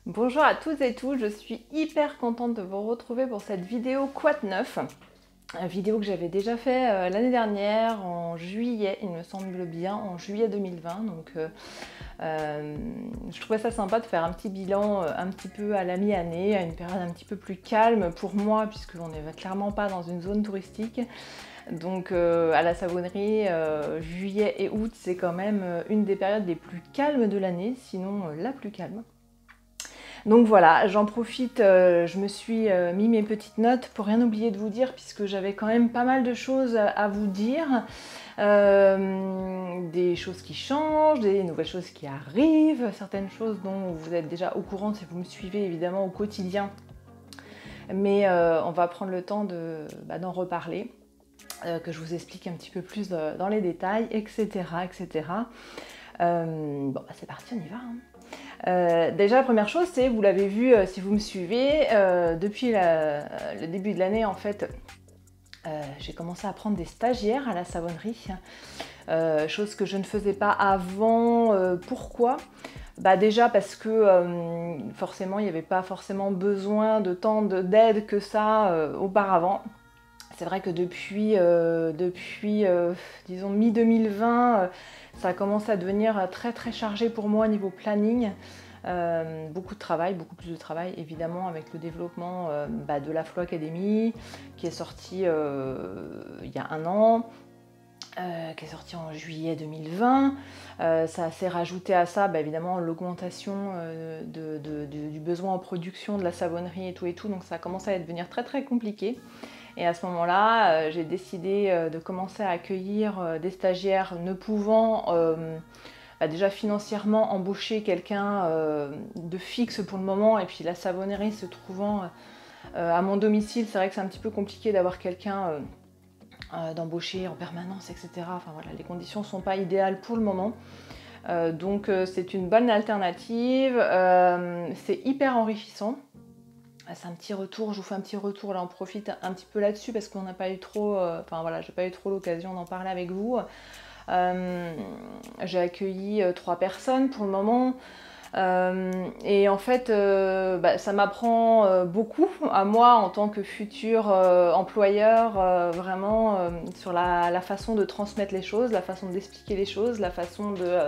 Bonjour à toutes et tous, je suis hyper contente de vous retrouver pour cette vidéo Quoi de neuf. Une vidéo que j'avais déjà fait l'année dernière en juillet, il me semble bien, en juillet 2020. Je trouvais ça sympa de faire un petit bilan un petit peu à la mi-année, à une période un petit peu plus calme pour moi, puisqu'on n'est clairement pas dans une zone touristique. À la savonnerie, juillet et août, c'est quand même une des périodes les plus calmes de l'année, sinon la plus calme. Donc voilà, j'en profite, je me suis mis mes petites notes pour rien oublier de vous dire, puisque j'avais quand même pas mal de choses à vous dire. Des choses qui changent, des nouvelles choses qui arrivent, certaines choses dont vous êtes déjà au courant si vous me suivez évidemment au quotidien. Mais on va prendre le temps d'en reparler, que je vous explique un petit peu plus dans les détails, etc. etc. C'est parti, on y va. Déjà, la première chose, c'est, vous l'avez vu si vous me suivez, depuis le début de l'année, en fait, j'ai commencé à prendre des stagiaires à la savonnerie, chose que je ne faisais pas avant. Pourquoi ? Déjà parce que forcément, il n'y avait pas forcément besoin de tant d'aide que ça auparavant. C'est vrai que depuis disons, mi-2020, ça a commencé à devenir très très chargé pour moi au niveau planning. Beaucoup de travail, beaucoup plus de travail évidemment avec le développement de la Flow Academy qui est sorti il y a un an, qui est sorti en juillet 2020. Ça s'est rajouté à ça évidemment l'augmentation du besoin en production de la savonnerie et tout, donc ça a commencé à devenir très très compliqué. Et à ce moment-là, j'ai décidé de commencer à accueillir des stagiaires ne pouvant déjà financièrement embaucher quelqu'un de fixe pour le moment, et puis la savonnerie se trouvant à mon domicile, c'est vrai que c'est un petit peu compliqué d'avoir quelqu'un d'embaucher en permanence, etc. Enfin voilà, les conditions ne sont pas idéales pour le moment. C'est une bonne alternative, c'est hyper enrichissant. C'est un petit retour, je vous fais un petit retour, là on profite un petit peu là-dessus parce qu'on n'a pas eu trop, j'ai pas eu trop l'occasion d'en parler avec vous. J'ai accueilli 3 personnes pour le moment. Et en fait, ça m'apprend beaucoup à moi en tant que futur employeur, vraiment sur la façon de transmettre les choses, la façon d'expliquer les choses, la façon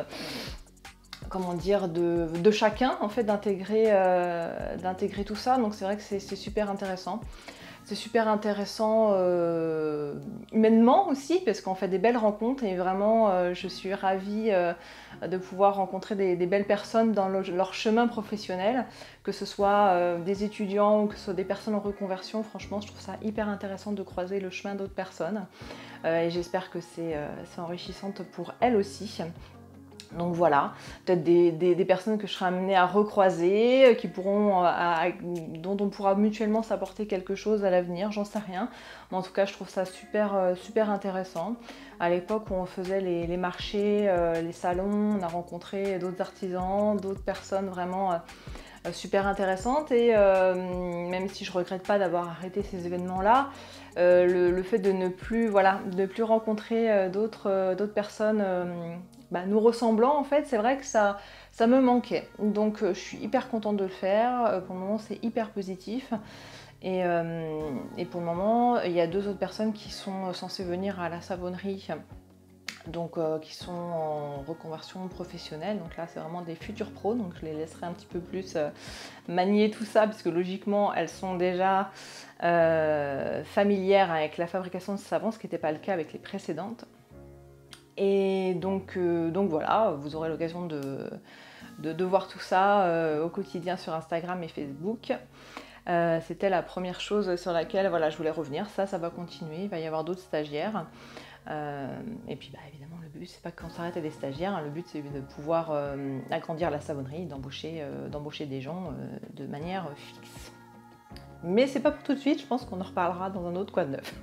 de chacun en fait d'intégrer tout ça. Donc c'est vrai que c'est super intéressant. C'est super intéressant humainement aussi, parce qu'on fait des belles rencontres et vraiment je suis ravie de pouvoir rencontrer des belles personnes dans leur chemin professionnel, que ce soit des étudiants ou que ce soit des personnes en reconversion. Franchement, je trouve ça hyper intéressant de croiser le chemin d'autres personnes et j'espère que c'est enrichissant pour elles aussi. Donc voilà, peut-être des personnes que je serai amenée à recroiser, dont on pourra mutuellement s'apporter quelque chose à l'avenir, j'en sais rien. Mais en tout cas, je trouve ça super intéressant. À l'époque où on faisait les marchés, les salons, on a rencontré d'autres artisans, d'autres personnes vraiment super intéressantes. Et même si je regrette pas d'avoir arrêté ces événements-là, le fait de ne plus rencontrer d'autres personnes nous ressemblant, en fait, c'est vrai que ça me manquait. Donc je suis hyper contente de le faire. Pour le moment, c'est hyper positif. Et pour le moment, il y a 2 autres personnes qui sont censées venir à la savonnerie, qui sont en reconversion professionnelle. Donc là, c'est vraiment des futurs pros. Donc je les laisserai un petit peu plus manier tout ça, puisque logiquement, elles sont déjà familières avec la fabrication de savon, ce qui n'était pas le cas avec les précédentes. Et donc voilà, vous aurez l'occasion de voir tout ça au quotidien sur Instagram et Facebook. C'était la première chose sur laquelle je voulais revenir. Ça va continuer, il va y avoir d'autres stagiaires. Et puis évidemment, le but, c'est pas qu'on s'arrête à des stagiaires, hein. Le but, c'est de pouvoir agrandir la savonnerie, d'embaucher des gens de manière fixe. Mais c'est pas pour tout de suite, je pense qu'on en reparlera dans un autre Quoi de neuf.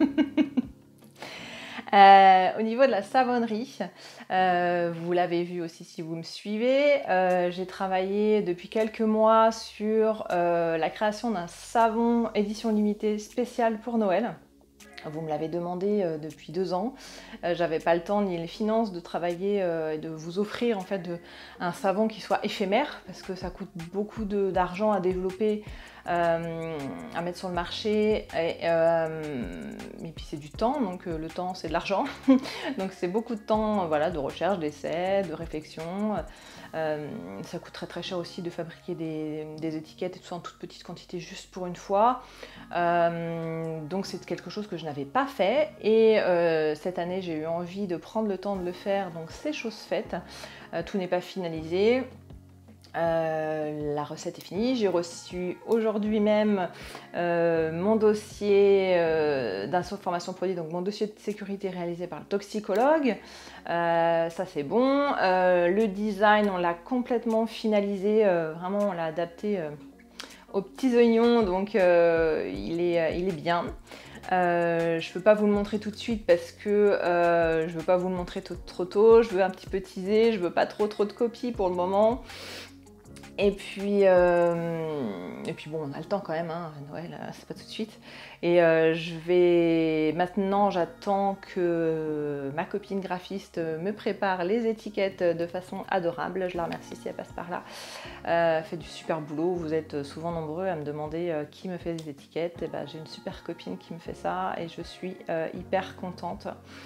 Au niveau de la savonnerie, vous l'avez vu aussi si vous me suivez, j'ai travaillé depuis quelques mois sur la création d'un savon édition limitée spécial pour Noël. Vous me l'avez demandé depuis 2 ans. J'avais pas le temps ni les finances de travailler et de vous offrir en fait un savon qui soit éphémère parce que ça coûte beaucoup d'argent à développer, à mettre sur le marché et puis c'est du temps, donc le temps c'est de l'argent. Donc c'est beaucoup de temps voilà, de recherche, d'essai, de réflexion. Ça coûte très très cher aussi de fabriquer des étiquettes et tout ça en toute petite quantité juste pour une fois. Donc c'est quelque chose que je n'avais pas fait et cette année j'ai eu envie de prendre le temps de le faire, donc c'est chose faite. Tout n'est pas finalisé. La recette est finie, j'ai reçu aujourd'hui même mon dossier d'information produit, donc mon dossier de sécurité réalisé par le toxicologue. Ça c'est bon. Le design on l'a complètement finalisé, vraiment on l'a adapté aux petits oignons, donc il est bien. Je ne peux pas vous le montrer tout de suite parce que je ne veux pas vous le montrer trop tôt, je veux un petit peu teaser, je veux pas trop de copies pour le moment. Et puis bon, on a le temps quand même, hein, Noël, c'est pas tout de suite. Et maintenant, j'attends que ma copine graphiste me prépare les étiquettes de façon adorable. Je la remercie si elle passe par là. Elle fait du super boulot. Vous êtes souvent nombreux à me demander qui me fait les étiquettes. Et ben, j'ai une super copine qui me fait ça et je suis hyper contente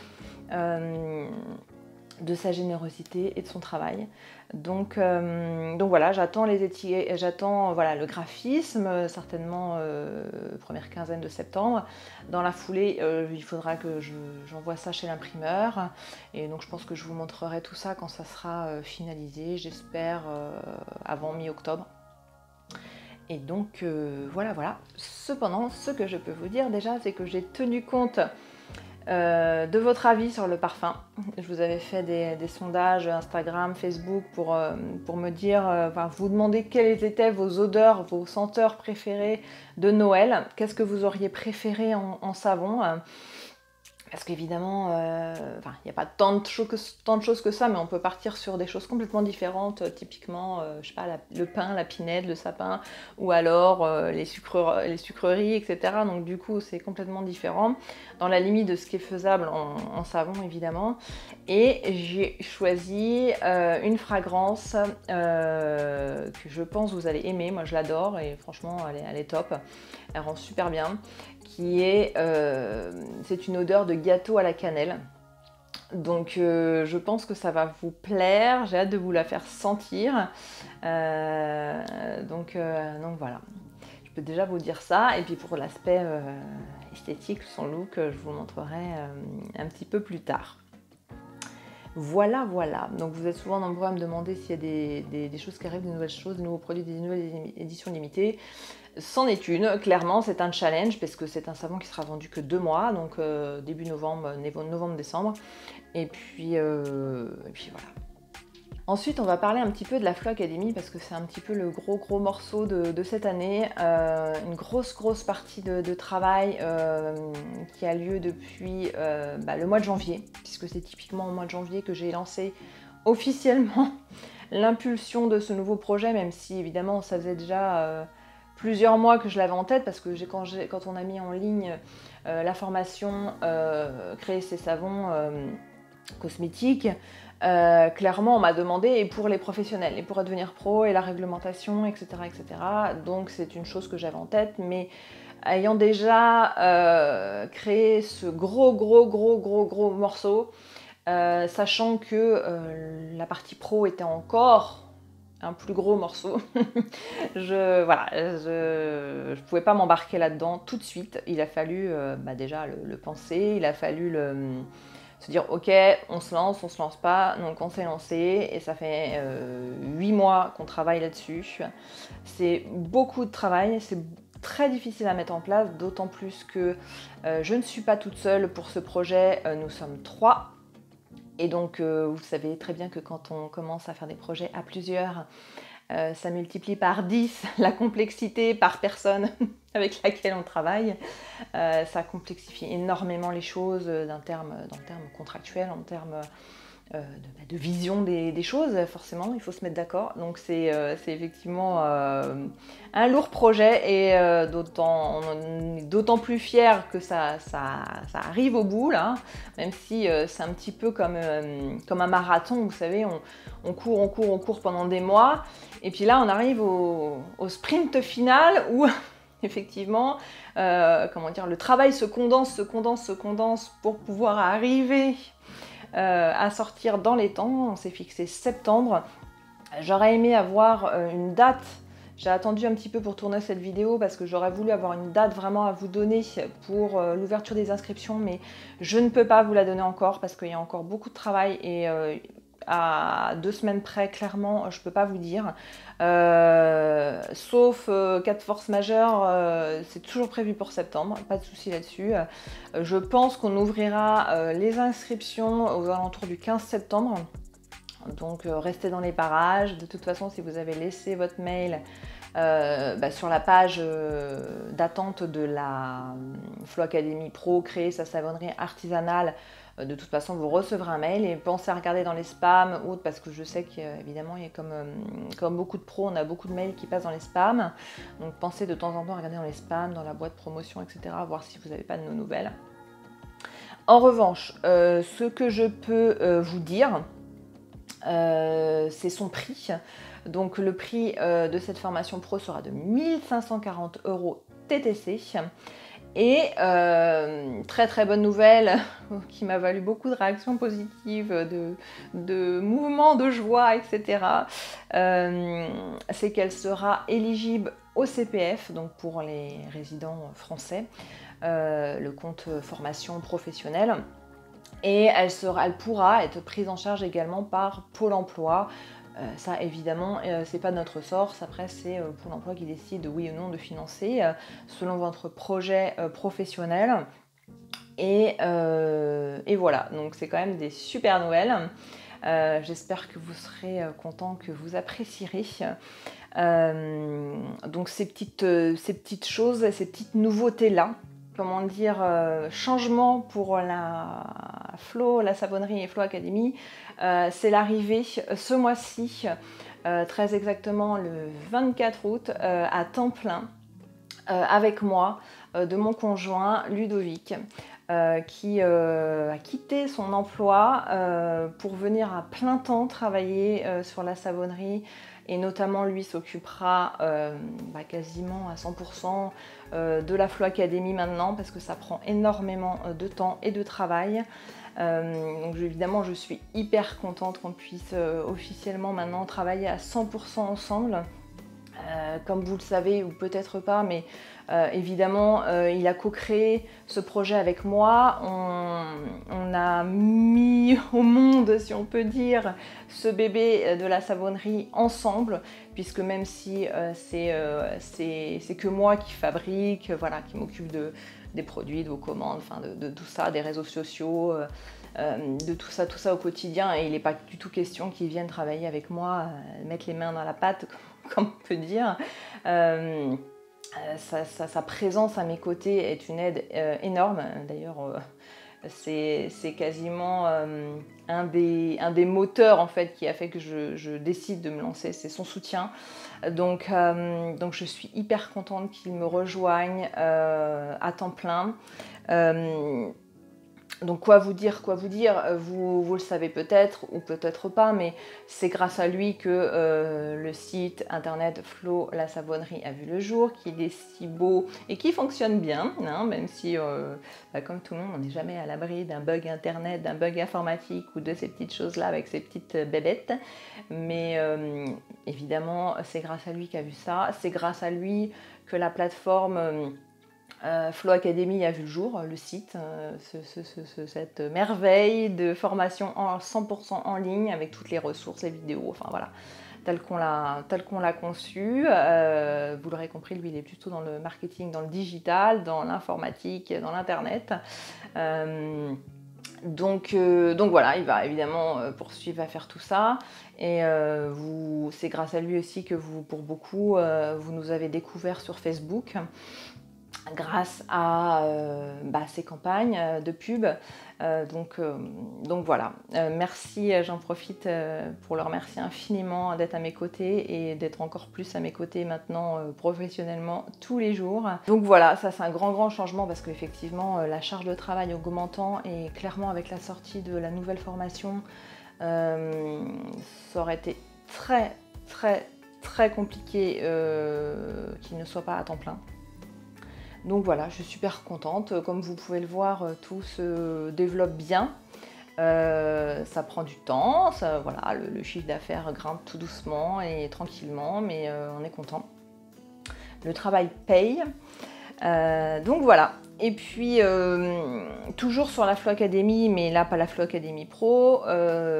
de sa générosité et de son travail. Donc voilà, j'attends les étiquettes, j'attends voilà, le graphisme, certainement première quinzaine de septembre. Dans la foulée, il faudra que j'envoie ça chez l'imprimeur. Et donc je pense que je vous montrerai tout ça quand ça sera finalisé, j'espère avant mi-octobre. Et donc voilà. Cependant, ce que je peux vous dire déjà, c'est que j'ai tenu compte de votre avis sur le parfum. Je vous avais fait des sondages Instagram, Facebook pour me dire, vous demander quelles étaient vos odeurs, vos senteurs préférées de Noël. Qu'est-ce que vous auriez préféré en savon? Parce qu'évidemment, il n'y a pas tant de choses que ça, mais on peut partir sur des choses complètement différentes, typiquement, je sais pas, le pain, la pinède, le sapin, ou alors les sucreries, etc. Donc du coup, c'est complètement différent, dans la limite de ce qui est faisable en savon, évidemment. Et j'ai choisi une fragrance que je pense vous allez aimer, moi je l'adore, et franchement, elle est top, elle rend super bien. C'est une odeur de gâteau à la cannelle. Donc je pense que ça va vous plaire, j'ai hâte de vous la faire sentir. Donc voilà, je peux déjà vous dire ça. Et puis pour l'aspect esthétique, son look, je vous le montrerai un petit peu plus tard. Voilà. Donc vous êtes souvent nombreux à me demander s'il y a des choses qui arrivent, des nouvelles choses, des nouveaux produits, des nouvelles éditions limitées. C'en est une, clairement, c'est un challenge parce que c'est un savon qui sera vendu que 2 mois, donc début novembre-décembre. Et puis voilà. Ensuite, on va parler un petit peu de la Flow Academy parce que c'est un petit peu le gros morceau de cette année. Une grosse partie de travail qui a lieu depuis le mois de janvier, puisque c'est typiquement au mois de janvier que j'ai lancé officiellement l'impulsion de ce nouveau projet, même si évidemment ça faisait déjà plusieurs mois que je l'avais en tête parce que quand on a mis en ligne la formation créer ses savons cosmétiques, clairement on m'a demandé et pour les professionnels et pour devenir pro et la réglementation, etc. Donc c'est une chose que j'avais en tête, mais ayant déjà créé ce gros morceau, sachant que la partie pro était encore un plus gros morceau, je pouvais pas m'embarquer là-dedans tout de suite. Il a fallu déjà le penser, il a fallu se dire ok, on se lance pas. Donc on s'est lancé et ça fait 8 mois qu'on travaille là-dessus. C'est beaucoup de travail, c'est très difficile à mettre en place, d'autant plus que je ne suis pas toute seule pour ce projet, nous sommes 3. Et donc, vous savez très bien que quand on commence à faire des projets à plusieurs, ça multiplie par 10 la complexité par personne avec laquelle on travaille. Ça complexifie énormément les choses dans le terme contractuel, en termes de vision des choses, forcément, il faut se mettre d'accord. Donc c'est effectivement un lourd projet et d'autant plus fier que ça arrive au bout, là, même si c'est un petit peu comme un marathon, vous savez, on court pendant des mois, et puis là on arrive au sprint final où effectivement, comment dire, le travail se condense pour pouvoir arriver à sortir dans les temps. On s'est fixé septembre. J'aurais aimé avoir une date. J'ai attendu un petit peu pour tourner cette vidéo parce que j'aurais voulu avoir une date vraiment à vous donner pour l'ouverture des inscriptions, mais je ne peux pas vous la donner encore parce qu'il y a encore beaucoup de travail et à 2 semaines près, clairement, je ne peux pas vous dire. Sauf cas de force majeure, c'est toujours prévu pour septembre, pas de souci là-dessus. Je pense qu'on ouvrira les inscriptions aux alentours du 15 septembre. Donc restez dans les parages. De toute façon, si vous avez laissé votre mail sur la page d'attente de la Flow Academy Pro, créer sa savonnerie artisanale, de toute façon vous recevrez un mail, et pensez à regarder dans les spams ou autres, parce que je sais qu'évidemment il y a comme beaucoup de pros, on a beaucoup de mails qui passent dans les spams, donc pensez de temps en temps à regarder dans les spams, dans la boîte promotion, etc., voir si vous n'avez pas de nos nouvelles. En revanche, ce que je peux vous dire, c'est son prix. Donc le prix de cette formation pro sera de 1 540 € TTC. Et très très bonne nouvelle qui m'a valu beaucoup de réactions positives, de mouvements de joie, etc. C'est qu'elle sera éligible au CPF, donc pour les résidents français, le compte formation professionnelle. Et elle pourra être prise en charge également par Pôle emploi. Ça évidemment, c'est pas notre sort, après c'est Pôle emploi qui décide oui ou non de financer selon votre projet professionnel. Et voilà, donc c'est quand même des super nouvelles. J'espère que vous serez contents, que vous apprécierez. Donc ces petites choses, ces petites nouveautés-là, comment dire, changement pour la savonnerie et Flow Academy, c'est l'arrivée ce mois-ci, très exactement le 24 août, à temps plein, avec moi, de mon conjoint Ludovic, qui a quitté son emploi pour venir à plein temps travailler sur la savonnerie. Et notamment, lui s'occupera quasiment à 100% de la Flow Academy maintenant, parce que ça prend énormément de temps et de travail. Donc évidemment, je suis hyper contente qu'on puisse officiellement maintenant travailler à 100% ensemble. Comme vous le savez, ou peut-être pas, mais évidemment, il a co-créé ce projet avec moi. On a mis au monde, si on peut dire, ce bébé de la savonnerie ensemble, puisque même si c'est que moi qui fabrique, voilà, qui m'occupe des produits, de vos commandes, enfin de tout ça, des réseaux sociaux, de tout ça au quotidien, et il n'est pas du tout question qu'ils viennent travailler avec moi, mettre les mains dans la pâte, comme on peut dire. Sa présence à mes côtés est une aide énorme. D'ailleurs, c'est quasiment un des moteurs en fait qui a fait que je décide de me lancer, c'est son soutien. Donc je suis hyper contente qu'il me rejoigne à temps plein. Donc quoi vous dire, vous le savez peut-être ou peut-être pas, mais c'est grâce à lui que le site internet Flow la savonnerie a vu le jour, qu'il est si beau et qui fonctionne bien, hein, même si comme tout le monde, on n'est jamais à l'abri d'un bug internet, d'un bug informatique ou de ces petites choses-là avec ces petites bébêtes. Mais évidemment, c'est grâce à lui qu'a vu ça, c'est grâce à lui que la plateforme Flow Academy a vu le jour, le site, cette merveille de formation 100% en ligne avec toutes les ressources, les vidéos, enfin voilà, tel qu'on l'a conçu. Vous l'aurez compris, lui il est plutôt dans le marketing, dans le digital, dans l'informatique, dans l'internet. Donc voilà, il va évidemment poursuivre à faire tout ça, et c'est grâce à lui aussi que pour beaucoup, vous nous avez découvert sur Facebook. grâce à ces campagnes de pub. Donc voilà, merci, j'en profite pour leur remercier infiniment d'être à mes côtés et d'être encore plus à mes côtés maintenant professionnellement tous les jours. Donc voilà, ça c'est un grand changement parce qu'effectivement la charge de travail augmentant et clairement avec la sortie de la nouvelle formation, ça aurait été très compliqué qu'il ne soit pas à temps plein. Donc voilà, je suis super contente. Comme vous pouvez le voir, tout se développe bien. Ça prend du temps, voilà, le chiffre d'affaires grimpe tout doucement et tranquillement, mais on est content. Le travail paye. Donc voilà. Et puis, toujours sur la Flow Academy, mais là pas la Flow Academy Pro, on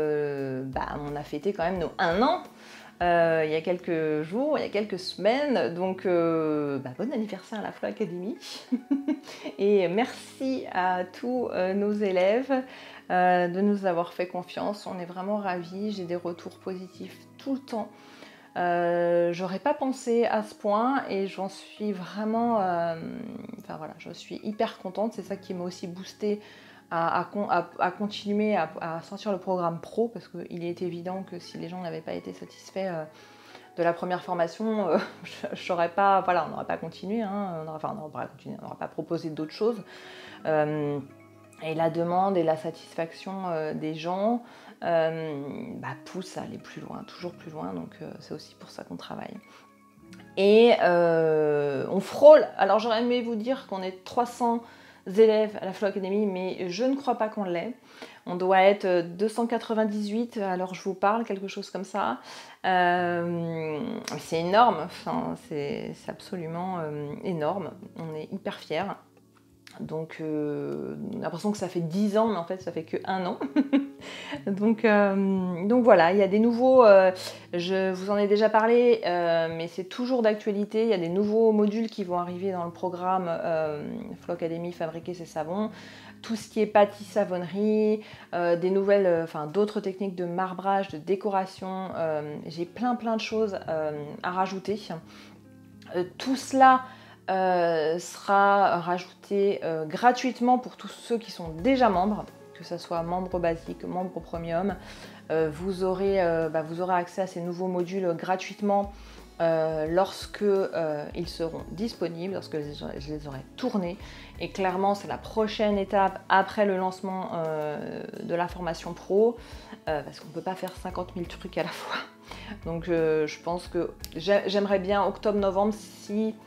a fêté quand même nos 1 an. Il y a quelques jours, il y a quelques semaines, donc bon anniversaire à la Flow Academy et merci à tous nos élèves de nous avoir fait confiance, on est vraiment ravis, j'ai des retours positifs tout le temps. J'aurais pas pensé à ce point et j'en suis vraiment, voilà, je suis hyper contente, c'est ça qui m'a aussi boostée à continuer à sortir le programme pro parce qu'il est évident que si les gens n'avaient pas été satisfaits de la première formation, j'aurais pas, voilà, on n'aurait pas continué, hein, on n'aurait pas proposé d'autres choses. Et la demande et la satisfaction des gens pousse à aller plus loin, toujours plus loin, donc c'est aussi pour ça qu'on travaille. Et on frôle, alors j'aurais aimé vous dire qu'on est 300 élèves à la Flow Academy, mais je ne crois pas qu'on l'ait. On doit être 298, alors je vous parle, quelque chose comme ça. C'est énorme, enfin, c'est absolument énorme, on est hyper fiers. Donc l'impression que ça fait 10 ans, mais en fait ça fait que 1 an. donc voilà, il y a des nouveaux, je vous en ai déjà parlé, mais c'est toujours d'actualité. Il y a des nouveaux modules qui vont arriver dans le programme Flow Academy, fabriquer ses savons. Tout ce qui est pâtis, savonnerie, des nouvelles, d'autres techniques de marbrage, de décoration. J'ai plein de choses à rajouter. Tout cela sera rajouté gratuitement pour tous ceux qui sont déjà membres, que ce soit membre basique, membre premium. Vous aurez accès à ces nouveaux modules gratuitement lorsque ils seront disponibles, lorsque je les aurai tournés. Et clairement, c'est la prochaine étape après le lancement de la formation pro, parce qu'on ne peut pas faire 50 000 trucs à la fois. Donc je pense que j'aimerais bien octobre-novembre si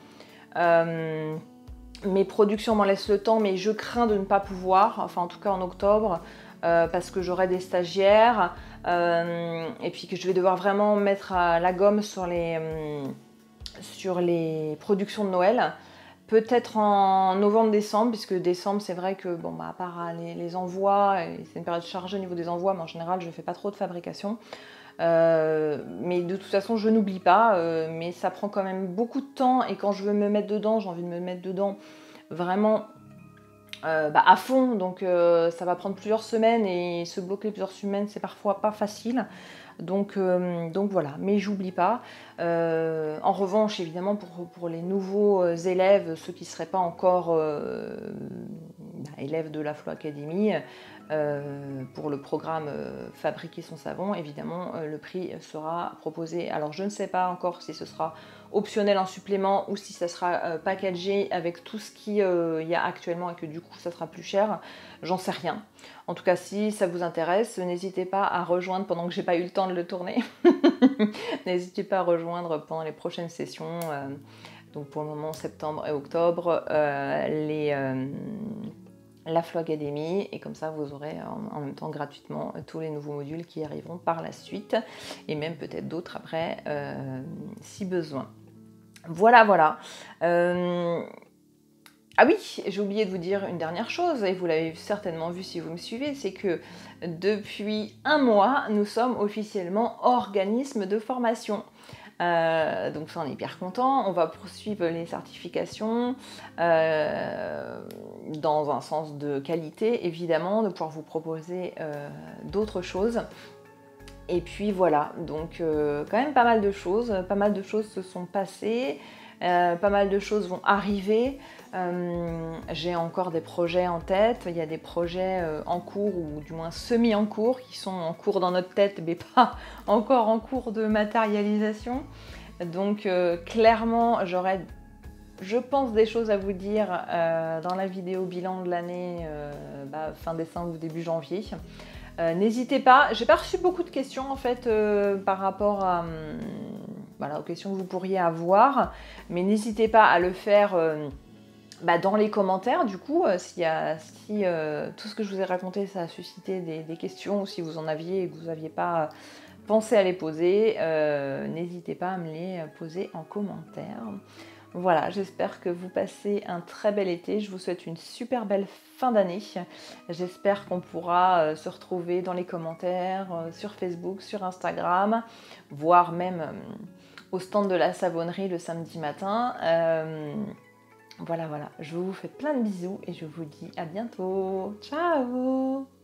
mes productions m'en laissent le temps, mais je crains de ne pas pouvoir, enfin en tout cas en octobre, parce que j'aurai des stagiaires et puis que je vais devoir vraiment mettre la gomme sur les productions de Noël. Peut-être en novembre-décembre, puisque décembre c'est vrai que à part les envois, c'est une période chargée au niveau des envois, mais en général je ne fais pas trop de fabrication. Mais de toute façon je n'oublie pas, mais ça prend quand même beaucoup de temps et quand je veux me mettre dedans, j'ai envie de me mettre dedans vraiment à fond, donc ça va prendre plusieurs semaines et se bloquer plusieurs semaines c'est parfois pas facile, donc voilà, mais j'oublie pas. En revanche évidemment pour les nouveaux élèves, ceux qui ne seraient pas encore élèves de la Flow Academy, pour le programme Fabriquer son savon, évidemment le prix sera proposé. Alors je ne sais pas encore si ce sera optionnel en supplément ou si ça sera packagé avec tout ce qu'il y a actuellement et que du coup ça sera plus cher, j'en sais rien. En tout cas si ça vous intéresse, n'hésitez pas à rejoindre pendant que j'ai pas eu le temps de le tourner. N'hésitez pas à rejoindre pendant les prochaines sessions, donc pour le moment septembre et octobre, la Flow Academy, et comme ça vous aurez en même temps gratuitement tous les nouveaux modules qui arriveront par la suite et même peut-être d'autres après si besoin. Voilà. Ah oui, j'ai oublié de vous dire une dernière chose, et vous l'avez certainement vu si vous me suivez, c'est que depuis 1 mois, nous sommes officiellement organisme de formation. Donc ça on est hyper content, on va poursuivre les certifications dans un sens de qualité évidemment, de pouvoir vous proposer d'autres choses. Et puis voilà, donc quand même pas mal de choses se sont passées. Pas mal de choses vont arriver. J'ai encore des projets en tête. Il y a des projets en cours, ou du moins semi en cours, qui sont en cours dans notre tête, mais pas encore en cours de matérialisation. Donc clairement, j'aurai, je pense, des choses à vous dire dans la vidéo bilan de l'année fin décembre ou début janvier. N'hésitez pas, j'ai pas reçu beaucoup de questions en fait par rapport à, aux questions que vous pourriez avoir, mais n'hésitez pas à le faire dans les commentaires du coup, si tout ce que je vous ai raconté ça a suscité des questions, ou si vous en aviez et que vous n'aviez pas pensé à les poser, n'hésitez pas à me les poser en commentaire. Voilà, j'espère que vous passez un très bel été. Je vous souhaite une super belle fin d'année. J'espère qu'on pourra se retrouver dans les commentaires, sur Facebook, sur Instagram, voire même au stand de la savonnerie le samedi matin. Voilà, je vous fais plein de bisous et je vous dis à bientôt. Ciao!